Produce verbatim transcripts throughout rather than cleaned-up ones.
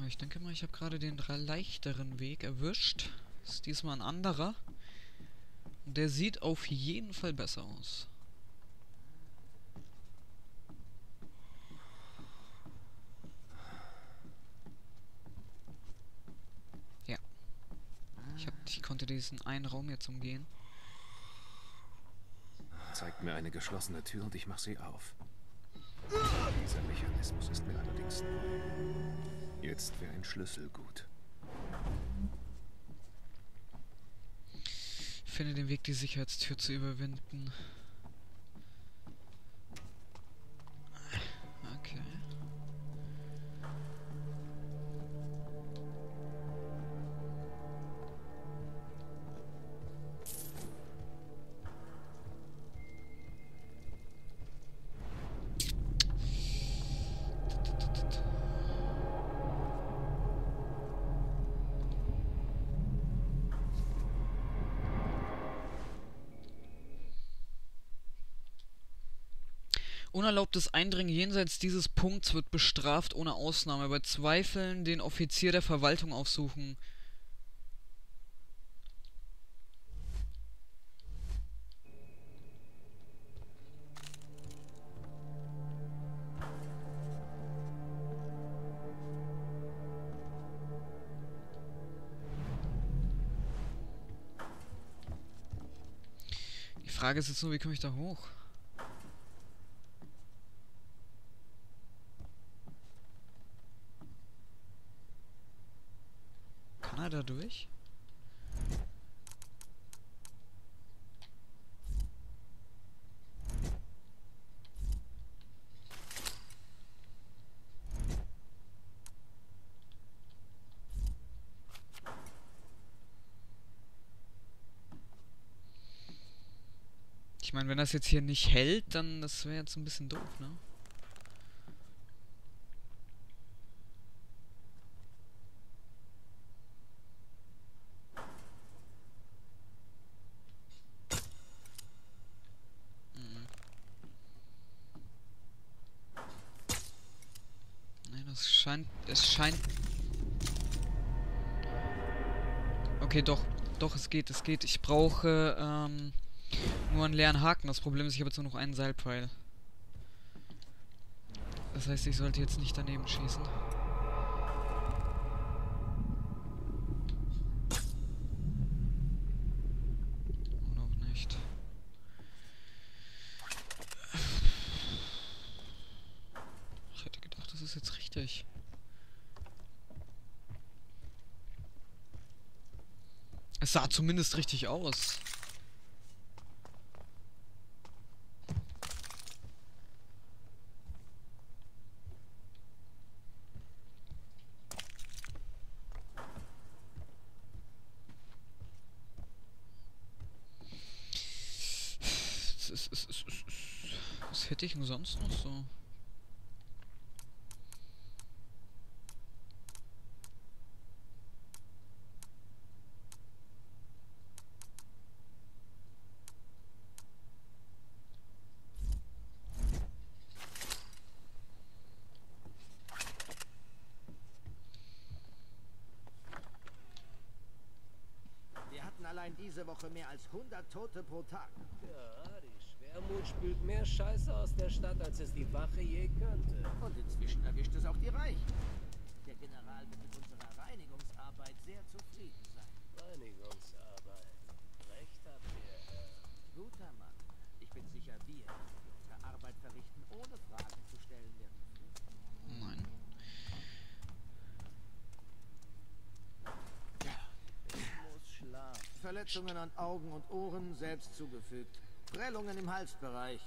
ich denke mal, ich habe gerade den leichteren Weg erwischt. Ist diesmal ein anderer. Und der sieht auf jeden Fall besser aus. Ja. Ich, hab, ich konnte diesen einen Raum jetzt umgehen. Zeigt mir eine geschlossene Tür und ich mache sie auf. Dieser Mechanismus ist mir allerdings neu. Jetzt wäre ein Schlüssel gut. Finde den Weg, die Sicherheitstür zu überwinden. Okay. Unerlaubtes Eindringen jenseits dieses Punkts wird bestraft ohne Ausnahme. Bei Zweifeln den Offizier der Verwaltung aufsuchen. Die Frage ist jetzt nur, wie komme ich da hoch? Kann er da durch? Ich meine, wenn das jetzt hier nicht hält, dann das wäre jetzt ein bisschen doof, ne? Es scheint, es scheint... Okay, doch. Doch, es geht, es geht. Ich brauche, ähm, nur einen leeren Haken. Das Problem ist, ich habe jetzt nur noch einen Seilpfeil. Das heißt, ich sollte jetzt nicht daneben schießen. Und auch nicht. Ich hätte gedacht, das ist jetzt richtig. Es sah zumindest richtig aus. Was hätte ich denn sonst noch so? Allein diese Woche mehr als hundert Tote pro Tag. Ja, die Schwermut spült mehr Scheiße aus der Stadt, als es die Wache je könnte. Und inzwischen erwischt es auch die Reichen. Der General wird mit unserer Reinigungsarbeit sehr zufrieden sein. Reinigungsarbeit. Recht habt ihr, Herr. Guter Mann. Ich bin sicher, wir, die unsere Arbeit verrichten, ohne Fragen zu stellen werden. Nein. Verletzungen an Augen und Ohren selbst zugefügt. Prellungen im Halsbereich.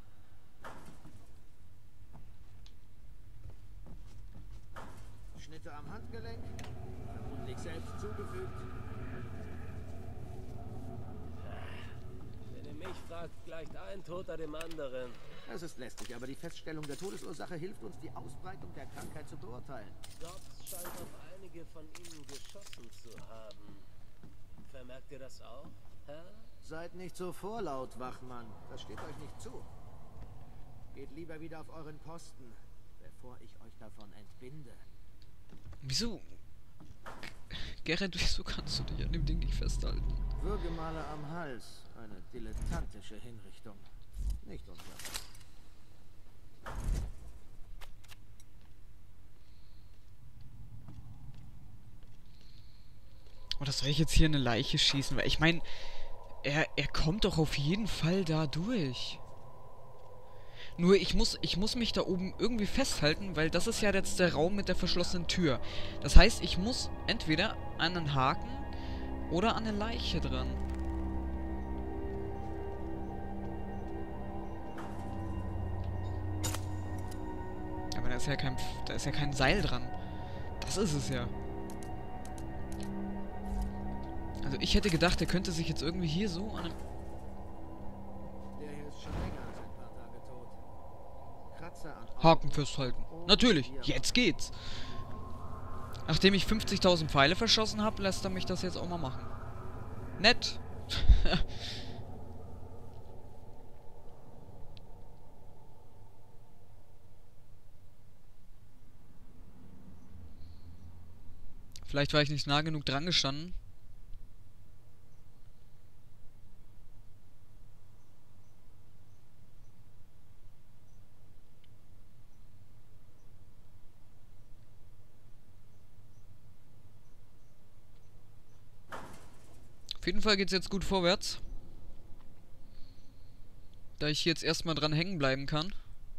Schnitte am Handgelenk. Vermutlich selbst zugefügt. Wenn ihr mich fragt, gleicht ein Toter dem anderen. Das ist lästig, aber die Feststellung der Todesursache hilft uns, die Ausbreitung der Krankheit zu beurteilen. Dobbs scheint auf einige von ihnen geschossen zu haben. Vermerkt ihr das auch, Herr? Seid nicht so vorlaut, Wachmann. Das steht euch nicht zu. Geht lieber wieder auf euren Posten, bevor ich euch davon entbinde. Wieso? Gerrit, wieso kannst du dich an dem Ding nicht festhalten? Würgemale am Hals. Eine dilettantische Hinrichtung. Nicht unser. Oder soll ich jetzt hier eine Leiche schießen? Weil ich meine, er, er kommt doch auf jeden Fall da durch. Nur ich muss, ich muss mich da oben irgendwie festhalten, weil das ist ja jetzt der Raum mit der verschlossenen Tür. Das heißt, ich muss entweder an einen Haken oder an eine Leiche dran. Aber da ist ja kein, da ist ja kein Seil dran. Das ist es ja. Also ich hätte gedacht, er könnte sich jetzt irgendwie hier so an einem... Der hier ist schon länger als ein paar Tage tot. Kratzer an Haken festhalten. Natürlich, jetzt geht's. Nachdem ich fünfzigtausend Pfeile verschossen habe, lässt er mich das jetzt auch mal machen. Nett. Vielleicht war ich nicht nah genug dran gestanden. Auf jeden Fall geht's jetzt gut vorwärts. Da ich jetzt erstmal dran hängen bleiben kann.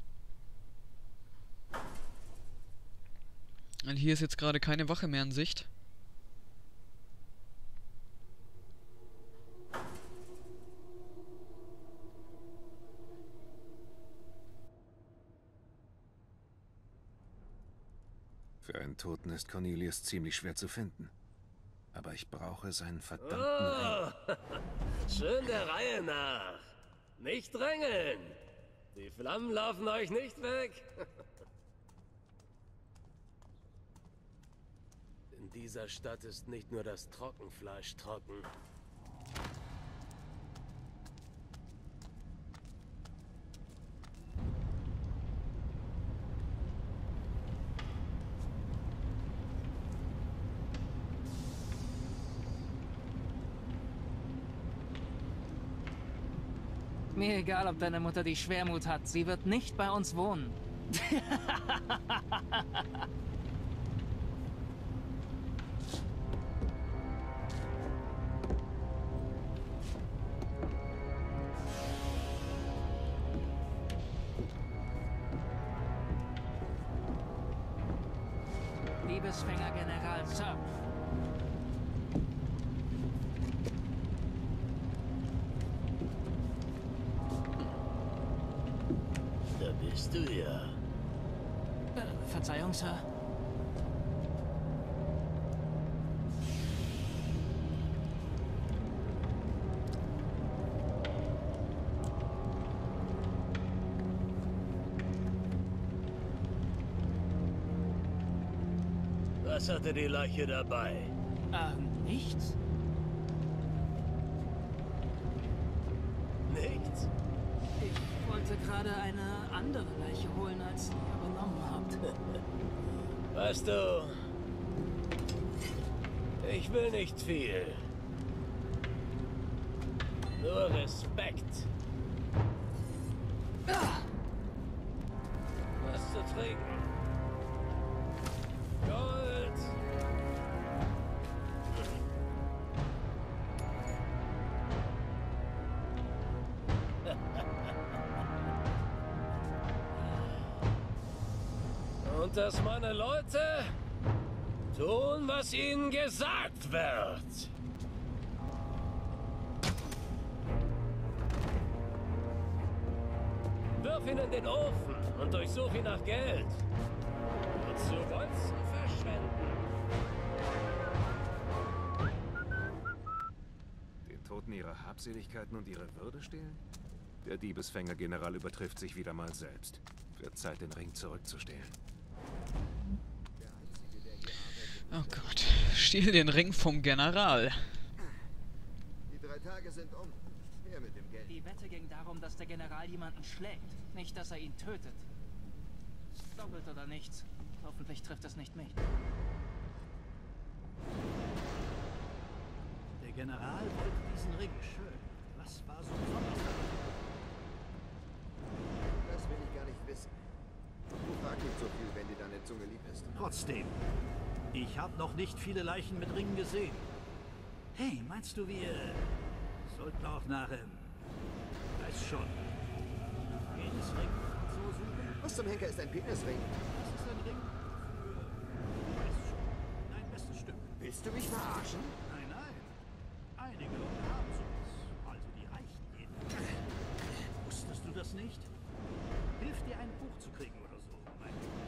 Und hier ist jetzt gerade keine Wache mehr in Sicht. Für einen Toten ist Cornelius ziemlich schwer zu finden. Aber ich brauche seinen verdammten Ring. Oh, schön der Reihe nach. Nicht drängeln. Die Flammen laufen euch nicht weg. In dieser Stadt ist nicht nur das Trockenfleisch trocken. Mir egal, ob deine Mutter die Schwermut hat. Sie wird nicht bei uns wohnen. Liebesfänger General Sir. Da bist du ja. Äh, Verzeihung, Sir. Was hatte die Leiche dabei? Ähm, nichts? Nichts? Ich wollte gerade eine andere Leiche holen, als ihr übernommen habt. Weißt du, ich will nicht viel. Nur Respekt. Ah! Was zu trinken? Gold! Und dass meine Leute tun, was ihnen gesagt wird. Wirf ihn in den Ofen und durchsuch ihn nach Geld. Wozu Bolzen verschwenden? Den Toten ihre Habseligkeiten und ihre Würde stehlen? Der Diebesfänger-General übertrifft sich wieder mal selbst. Wird Zeit, den Ring zurückzustehlen. Oh Gott. Stiehl den Ring vom General. Die drei Tage sind um. Her mit dem Geld. Die Wette ging darum, dass der General jemanden schlägt, nicht, dass er ihn tötet. Doppelt oder nichts. Hoffentlich trifft es nicht mich. General wollte diesen Ring schön. Was war so besonders daran? Das will ich gar nicht wissen. Du fragst nicht so viel, wenn dir deine Zunge lieb ist. Trotzdem, ich habe noch nicht viele Leichen mit Ringen gesehen. Hey, meinst du, wir sollten auch nach, ähm, weiß schon, Penisring so suchen? Was zum Henker ist ein Penisring? Das ist ein Ring für, du weißt schon, dein bestes Stück. Willst du mich verarschen? Nein, nein. Einige Leute haben sowas. Also die Reichen jedenfalls. Wusstest du das nicht? Hilft dir, ein Buch zu kriegen oder so, mein Lieber.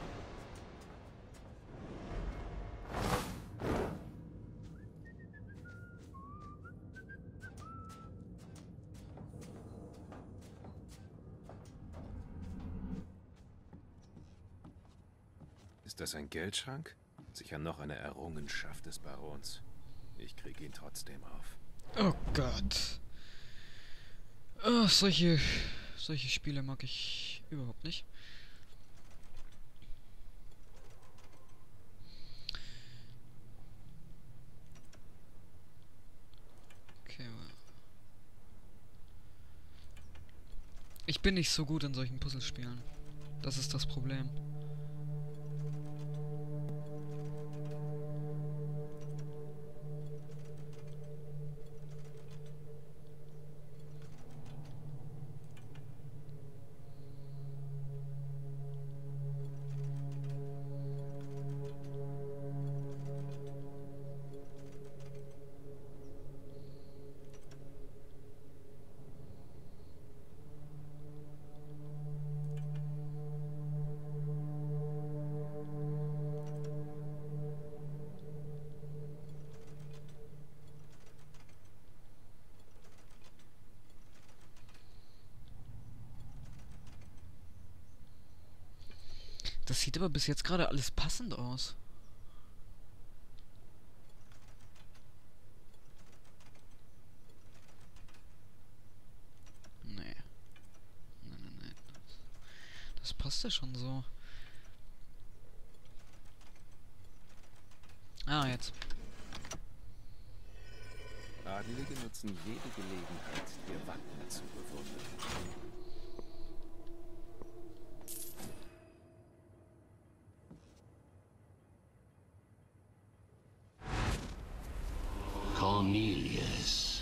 Ist das ein Geldschrank? Sicher noch eine Errungenschaft des Barons. Ich krieg ihn trotzdem auf. Oh Gott. Oh, solche, solche Spiele mag ich überhaupt nicht. Okay. Ich bin nicht so gut in solchen Puzzlespielen. Das ist das Problem. Das sieht aber bis jetzt gerade alles passend aus. Nee. Nein, nein, nein. Das passt ja schon so. Ah, jetzt. Adelige nutzen jede Gelegenheit, ihr Wappen zu bewundern. Cornelius.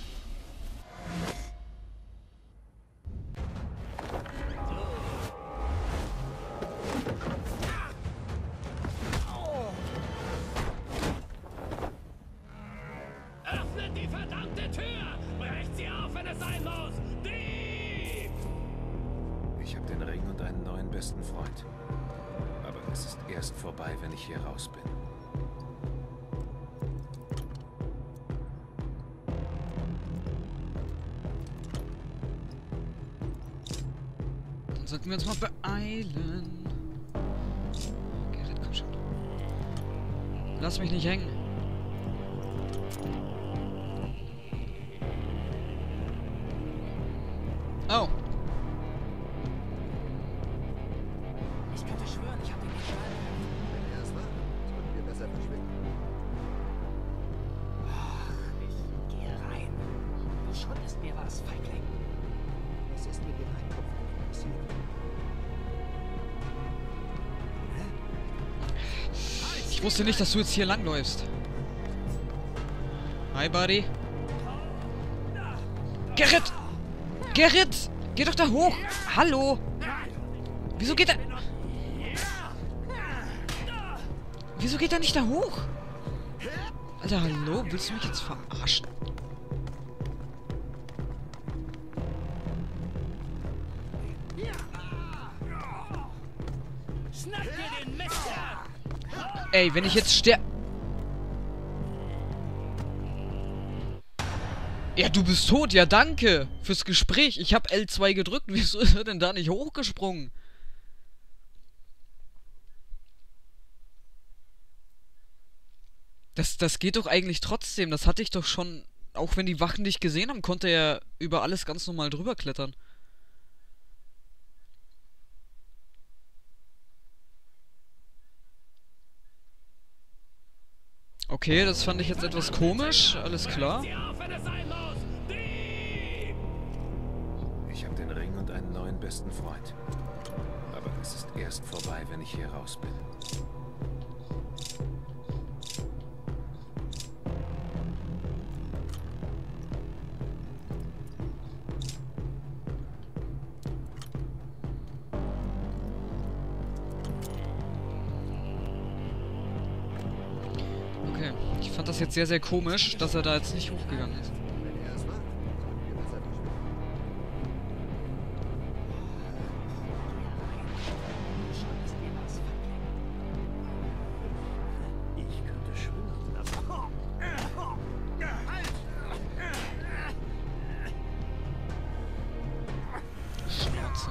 Öffnet die verdammte Tür! Brecht sie auf, wenn es sein muss! Dieb! Ich habe den Ring und einen neuen besten Freund. Aber es ist erst vorbei, wenn ich hier raus bin. Dann sollten wir uns mal beeilen. Gerrit, komm schon. Lass mich nicht hängen. Oh. Ich könnte schwören, ich habe den Geschall. Wenn er es war, sollten wir besser verschwinden. Ich gehe rein. Du schuldest mir was, Feigling. Was ist mit dem Einkopf passiert? Ich wusste nicht, dass du jetzt hier langläufst. Hi, Buddy. Gerrit! Gerrit! Geh doch da hoch! Hallo! Wieso geht er... Wieso geht er nicht da hoch? Alter, hallo? Willst du mich jetzt verarschen? Schnapp dir den Messer! Ey, wenn ich jetzt ster... Ja, du bist tot. Ja, danke fürs Gespräch. Ich hab L zwei gedrückt. Wieso ist er denn da nicht hochgesprungen? Das, das geht doch eigentlich trotzdem. Das hatte ich doch schon... Auch wenn die Wachen dich gesehen haben, konnte er über alles ganz normal drüber klettern. Okay, das fand ich jetzt etwas komisch. Alles klar. Ich habe den Ring und einen neuen besten Freund. Aber es ist erst vorbei, wenn ich hier raus bin. Okay, ich fand das jetzt sehr, sehr komisch, dass er da jetzt nicht hochgegangen ist. Wenn er es war, sollten wir besser nicht Ich könnte schwören, aber... Schnauze.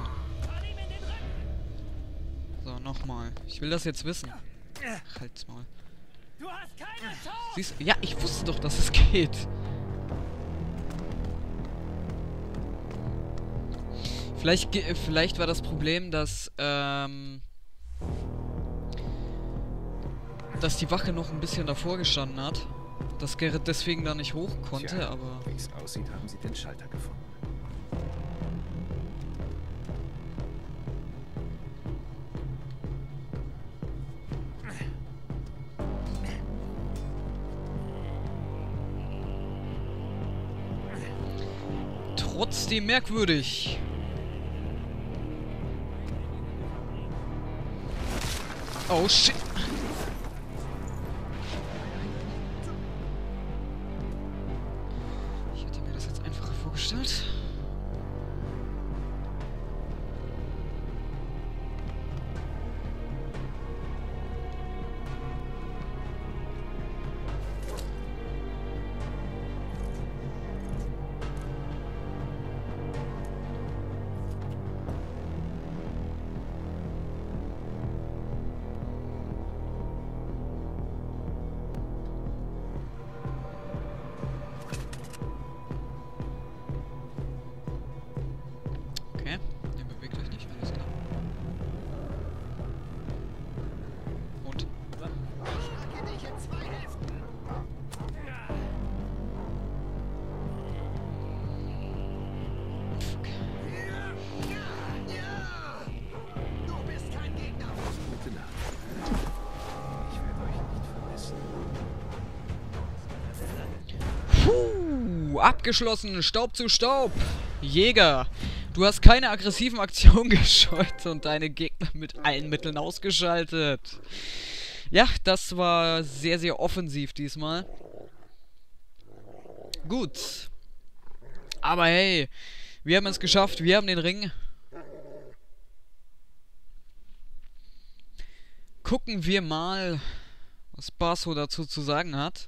So, nochmal. Ich will das jetzt wissen. Halt's Maul. Du hast keine Chance! Siehst, ja, ich wusste doch, dass es geht. Vielleicht, ge- vielleicht war das Problem, dass, ähm... dass die Wache noch ein bisschen davor gestanden hat. Dass Gerrit deswegen da nicht hoch konnte, Tja, aber... wie es aussieht, haben sie den Schalter gefunden. Trotzdem merkwürdig. Oh shit. Ich hätte mir das jetzt einfacher vorgestellt. Okay, ihr bewegt euch nicht, alles klar. Und? schlage dich in zwei Hälften. Fuck. Du bist kein Gegner. Gute Nacht. Ich werde euch nicht vermissen. Puh, abgeschlossen, Staub zu Staub. Jäger, du hast keine aggressiven Aktionen gescheut und deine Gegner mit allen Mitteln ausgeschaltet. Ja, das war sehr, sehr offensiv diesmal. Gut. Aber hey, wir haben es geschafft, wir haben den Ring. Gucken wir mal, was Basso dazu zu sagen hat.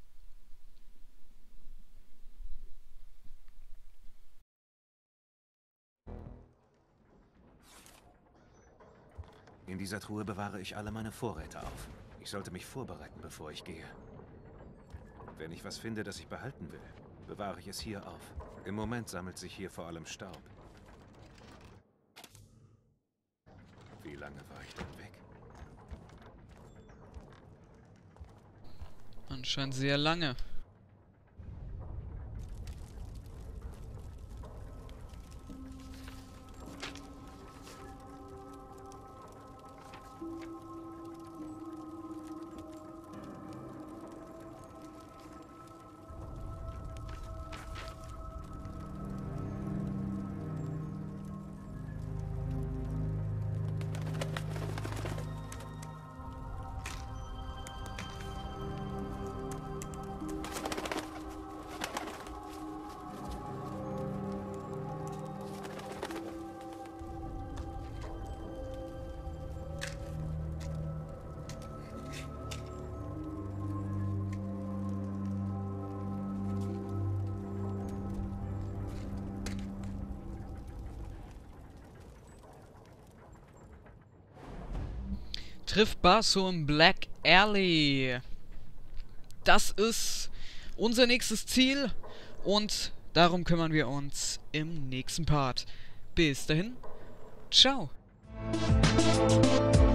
In dieser Truhe bewahre ich alle meine Vorräte auf. Ich sollte mich vorbereiten, bevor ich gehe. Wenn ich was finde, das ich behalten will, bewahre ich es hier auf. Im Moment sammelt sich hier vor allem Staub. Wie lange war ich denn weg? Anscheinend sehr lange. Trifft Basso im Black Alley. Das ist unser nächstes Ziel und darum kümmern wir uns im nächsten Part. Bis dahin, ciao.